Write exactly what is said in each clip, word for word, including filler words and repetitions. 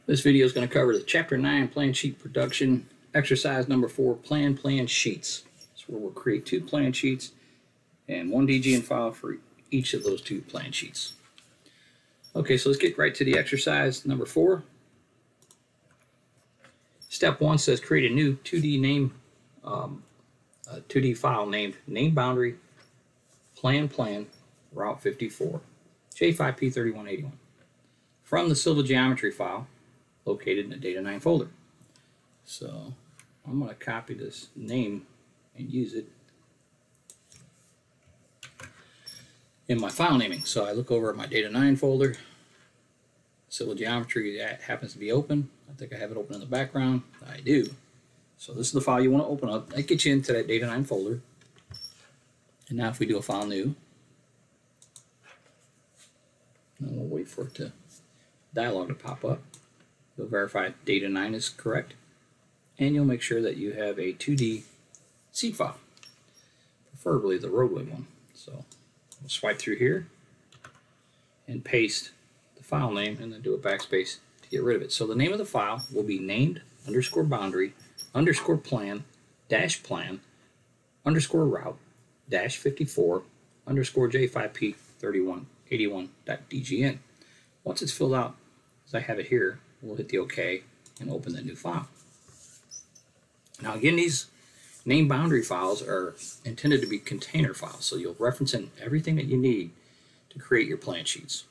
This video is going to cover the Chapter nine Plan Sheet Production, Exercise number four, Plan Plan Sheets. So where we'll create two plan sheets and one D G N file for each of those two plan sheets. Okay, so let's get right to the exercise number four. Step one says create a new two D name, um, a two D file named name boundary plan plan route fifty-four J five P thirty-one eighty-one from the civil geometry file located in the Data nine folder. So I'm going to copy this name and use it in my file naming. So I look over at my Data nine folder. Civil geometry that happens to be open. I think I have it open in the background. I do. So this is the file you want to open up. That gets you into that Data nine folder. And now if we do a file new, and we'll wait for it to dialog to pop up. You'll verify Data nine is correct, and you'll make sure that you have a two D seed file, preferably the roadway one. So we'll swipe through here and paste the file name and then do a backspace to get rid of it. So the name of the file will be named underscore boundary underscore plan dash plan underscore route dash fifty-four underscore J five P thirty-one eighty-one dot D G N. Once it's filled out, as I have it here, we'll hit the OK and open the new file. Now again, these name boundary files are intended to be container files, so you'll reference in everything that you need to create your plan sheets.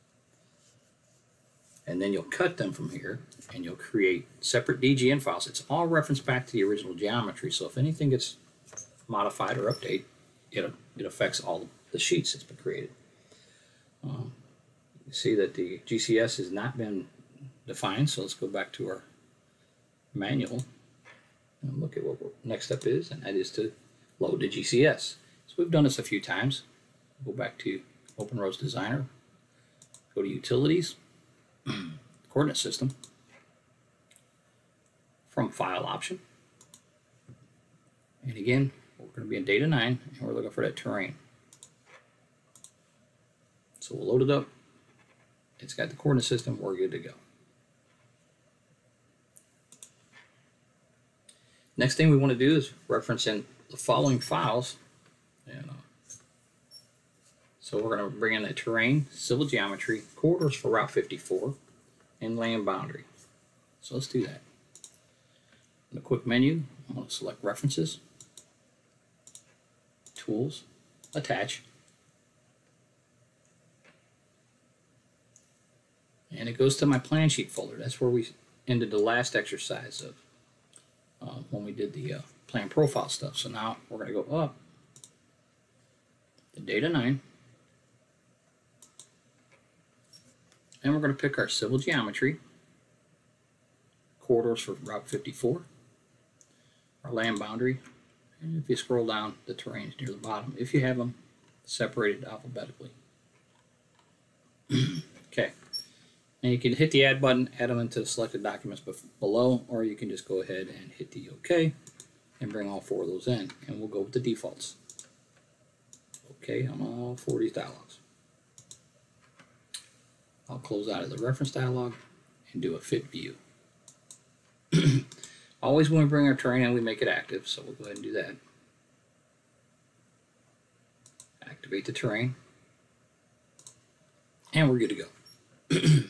And then you'll cut them from here and you'll create separate D G N files. It's all referenced back to the original geometry, so if anything gets modified or updated, it, it affects all the sheets that's been created. Um, you see that the G C S has not been defined, so let's go back to our manual and look at what the next step is, and that is to load the G C S. So we've done this a few times. Go back to Open Roads Designer, go to Utilities, Coordinate System, from File option, and again we're going to be in Data nine and we're looking for that terrain. So we'll load it up. It's got the coordinate system. We're good to go. Next thing we want to do is reference in the following files. And, uh, so we're going to bring in the terrain, civil geometry, corridors for Route fifty-four, and land boundary. So let's do that. In the quick menu, I'm going to select References, Tools, Attach, and it goes to my plan sheet folder. That's where we ended the last exercise of uh, when we did the uh, plan profile stuff. So now we're going to go up to Data nine, and we're going to pick our civil geometry, corridors for Route fifty-four, our land boundary, and if you scroll down, the terrains near the bottom, if you have them separated alphabetically. Okay. And you can hit the add button, add them into the selected documents below, or you can just go ahead and hit the OK and bring all four of those in. And we'll go with the defaults. OK on all four of these dialogues. I'll close out of the reference dialog and do a fit view. Always when we bring our terrain in, we make it active, so we'll go ahead and do that. Activate the terrain, and we're good to go.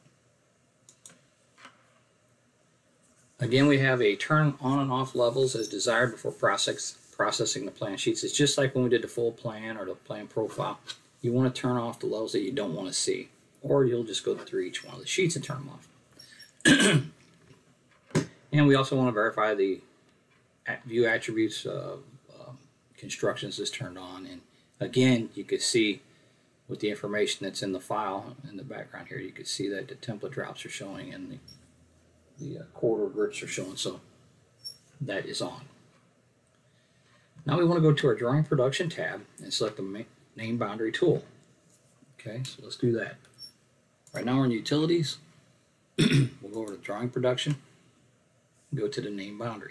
Again, we have a turn on and off levels as desired before process, processing the plan sheets. It's just like when we did the full plan or the plan profile. You want to turn off the levels that you don't want to see, or you'll just go through each one of the sheets and turn them off. And we also want to verify the view attributes of uh, constructions is turned on. And again, you can see with the information that's in the file in the background here, you can see that the template drops are showing and the The uh, corridor grids are showing, so that is on. Now we want to go to our Drawing Production tab and select the Name Boundary tool. Okay, so let's do that. Right now we're in Utilities. We'll go over to Drawing Production and go to the Name Boundary.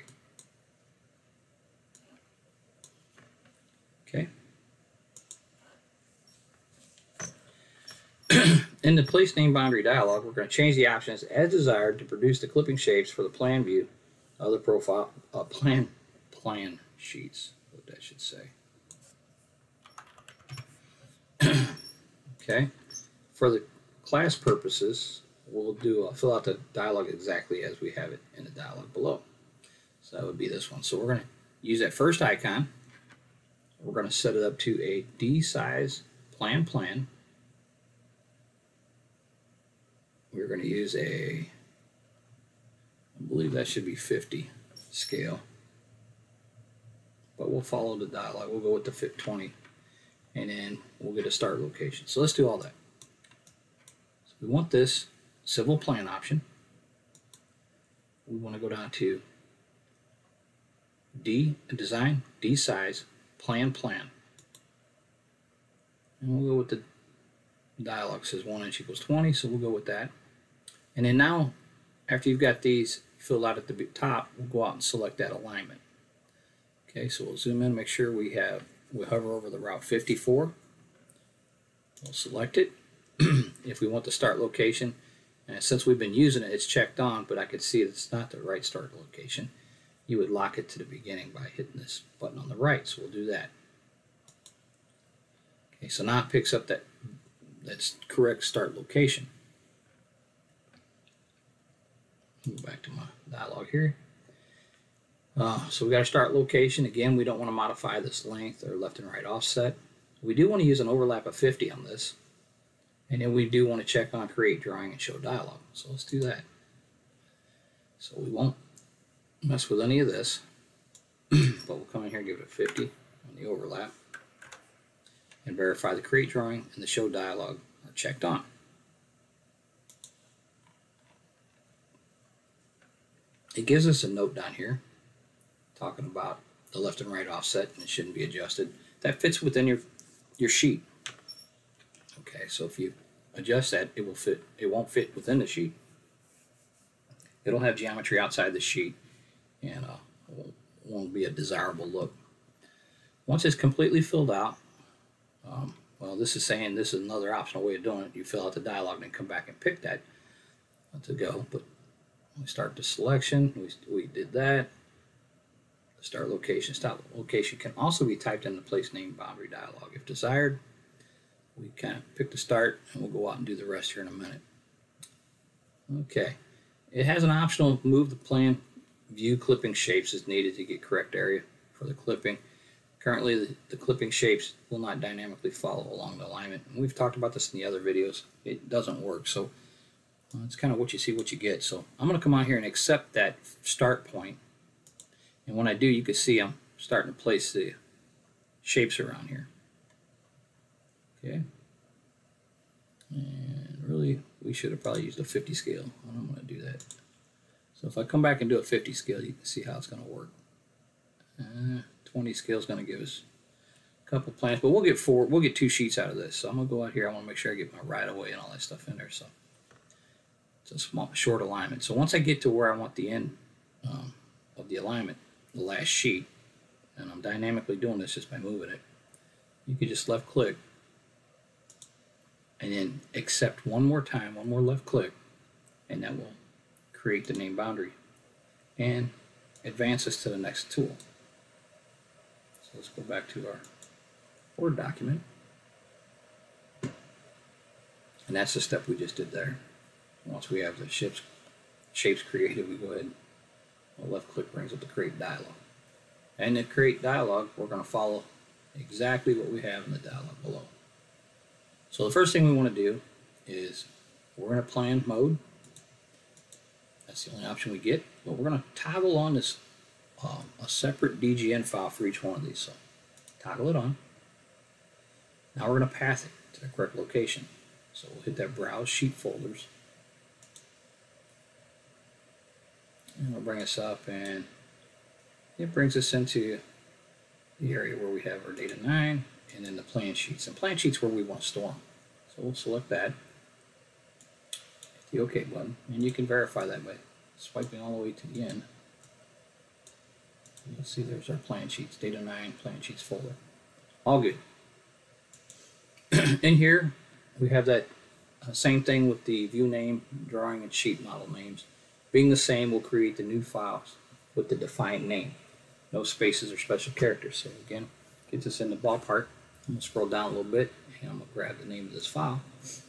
Okay. In the place name boundary dialog, we're going to change the options as desired to produce the clipping shapes for the plan view of the profile uh, plan plan sheets. What that should say. Okay. For the class purposes, we'll do uh, fill out the dialog exactly as we have it in the dialog below. So that would be this one. So we're going to use that first icon. We're going to set it up to a D size plan plan. We're going to use a, I believe that should be fifty scale, but we'll follow the dialog. We'll go with the fit twenty, and then we'll get a start location. So let's do all that. So we want this civil plan option. We want to go down to D design, D size, plan plan, and we'll go with the dialog says one inch equals twenty, so we'll go with that. And then now, after you've got these filled out at the top, we'll go out and select that alignment. Okay, so we'll zoom in, make sure we have, we'll hover over the route fifty-four. We'll select it. If we want the start location, and since we've been using it, it's checked on, but I could see it's not the right start location. You would lock it to the beginning by hitting this button on the right, so we'll do that. Okay, so now it picks up that that's correct start location. Move back to my dialog here. Uh, so we got a start location. Again, we don't want to modify this length or left and right offset. We do want to use an overlap of fifty on this. And then we do want to check on create drawing and show dialog. So let's do that. So we won't mess with any of this, but we'll come in here and give it a fifty on the overlap and verify the create drawing and the show dialog are checked on. It gives us a note down here talking about the left and right offset, and it shouldn't be adjusted. That fits within your your sheet. Okay, so if you adjust that, it will fit. It won't fit within the sheet. It'll have geometry outside the sheet, and uh, won't, won't be a desirable look. Once it's completely filled out, um, well, this is saying this is another optional way of doing it. You fill out the dialog and then come back and pick that to go. But we start the selection. We we did that. The start location, stop location can also be typed in the place name boundary dialog if desired. We kind of pick the start, and we'll go out and do the rest here in a minute. Okay, it has an optional move the plan view clipping shapes as needed to get correct area for the clipping. Currently, the, the clipping shapes will not dynamically follow along the alignment. And we've talked about this in the other videos. It doesn't work, so uh, it's kind of what you see, what you get. So I'm going to come out here and accept that start point. And when I do, you can see I'm starting to place the shapes around here. Okay. And really, we should have probably used a fifty scale. I don't want to do that. So if I come back and do a fifty scale, you can see how it's going to work. Uh, twenty scale is going to give us a couple plans, but we'll get four. We'll get two sheets out of this. So I'm going to go out here. I want to make sure I get my right of way and all that stuff in there. So it's a small, short alignment. So once I get to where I want the end um, of the alignment, the last sheet, and I'm dynamically doing this just by moving it, you can just left click and then accept one more time, one more left click, and that will create the name boundary and advance us to the next tool. So let's go back to our Word document, and that's the step we just did there. Once we have the shapes shapes created, we go ahead and left click brings up the create dialog. And the create dialog, we're going to follow exactly what we have in the dialog below. So the first thing we want to do is we're in a plan mode. That's the only option we get, but we're going to toggle on this um, a separate D G N file for each one of these. So toggle it on. Now we're going to path it to the correct location. So we'll hit that browse sheet folders, and it'll bring us up, and it brings us into the area where we have our data nine and then the plan sheets. And plan sheets where we want to store them. So we'll select that, hit the OK button, and you can verify that by swiping all the way to the end. You'll see there's our plan sheets, data nine, plan sheets folder. All good. In here, we have that Uh, same thing with the view name, drawing, and sheet model names. Being the same, we'll create the new files with the defined name. No spaces or special characters. So again, get this in the ballpark. I'm going to scroll down a little bit, and I'm going to grab the name of this file.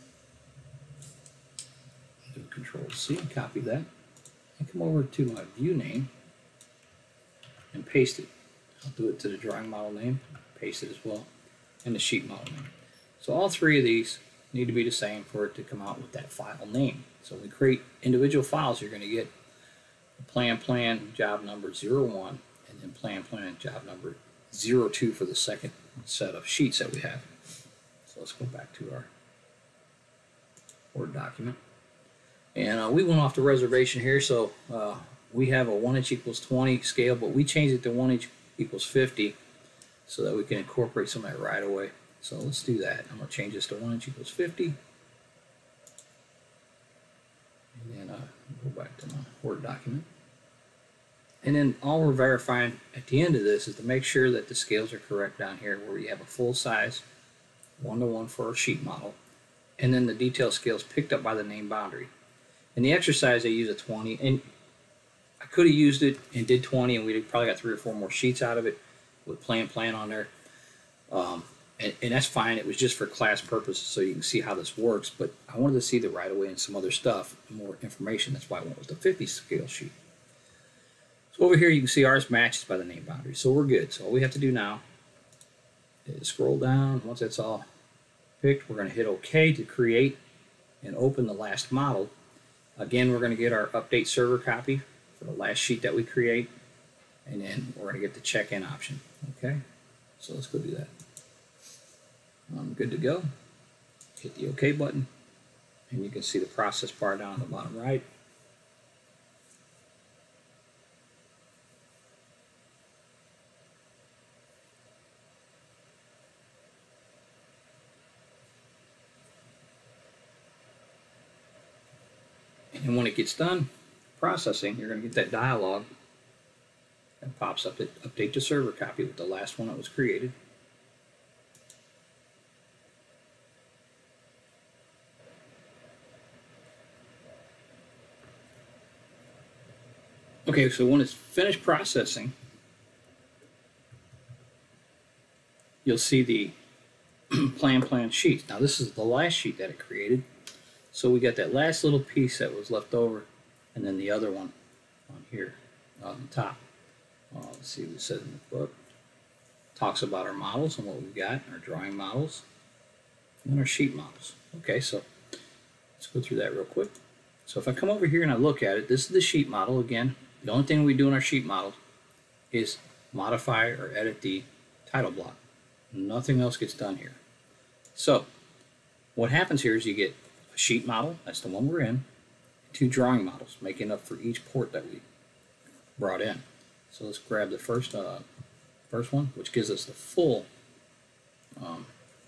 Do Control C, copy that, and come over to my view name and paste it. I'll do it to the drawing model name, paste it as well, and the sheet model name. So all three of these need to be the same for it to come out with that file name. So when we create individual files, you're going to get plan plan job number zero one, and then plan plan job number zero two for the second set of sheets that we have. So let's go back to our Word document. And uh, we went off the reservation here, so uh, we have a one inch equals twenty scale, but we changed it to one inch equals fifty so that we can incorporate some of that right away. So let's do that. I'm going to change this to one inch equals fifty. And then uh, go back to my Word document. And then all we're verifying at the end of this is to make sure that the scales are correct down here, where we have a full size one to one for our sheet model, and then the detail scales picked up by the name boundary. In the exercise, they use a twenty, and I could have used it and did twenty, and we'd probably got three or four more sheets out of it with plan plan on there. Um, and, and that's fine. It was just for class purposes, so you can see how this works. But I wanted to see the right of way and some other stuff, more information. That's why I went with the fifty scale sheet. So over here, you can see ours matches by the name boundary, so we're good. So all we have to do now is scroll down. Once that's all picked, we're going to hit OK to create and open the last model. Again, we're going to get our update server copy for the last sheet that we create, and then we're going to get the check-in option. Okay, so let's go do that. I'm good to go. Hit the OK button, and you can see the process bar down on the bottom right. And when it gets done processing, you're going to get that dialog that pops up that update to server copy with the last one that was created. Okay, so when it's finished processing, you'll see the plan plan sheets. Now this is the last sheet that it created. So we got that last little piece that was left over, and then the other one on here on the top. Uh, let's see what it says in the book. Talks about our models and what we've got, our drawing models, and our sheet models. Okay, so let's go through that real quick. So if I come over here and I look at it, this is the sheet model. Again, the only thing we do in our sheet model is modify or edit the title block. Nothing else gets done here. So what happens here is you get a sheet model, that's the one we're in, two drawing models, making up for each port that we brought in. So let's grab the first uh, first one, which gives us the full um,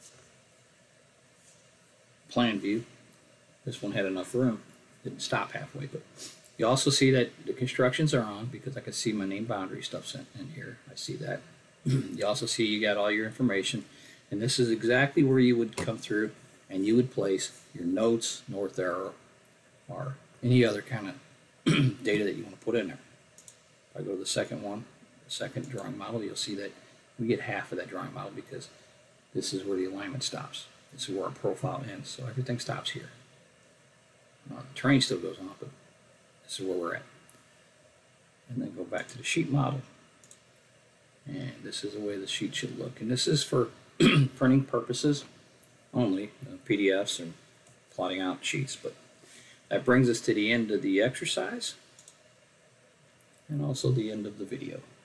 plan view. This one had enough room, didn't stop halfway, but you also see that the constructions are on because I can see my name boundary stuff's in, in here. I see that. You also see you got all your information, and this is exactly where you would come through and you would place your notes, north arrow, or any other kind of data that you want to put in there. If I go to the second one, the second drawing model, you'll see that we get half of that drawing model because this is where the alignment stops. This is where our profile ends, so everything stops here. Uh, the terrain still goes on, but this is where we're at. And then go back to the sheet model. And this is the way the sheet should look. And this is for printing purposes only, uh, P D Fs and plotting out sheets. But that brings us to the end of the exercise and also the end of the video.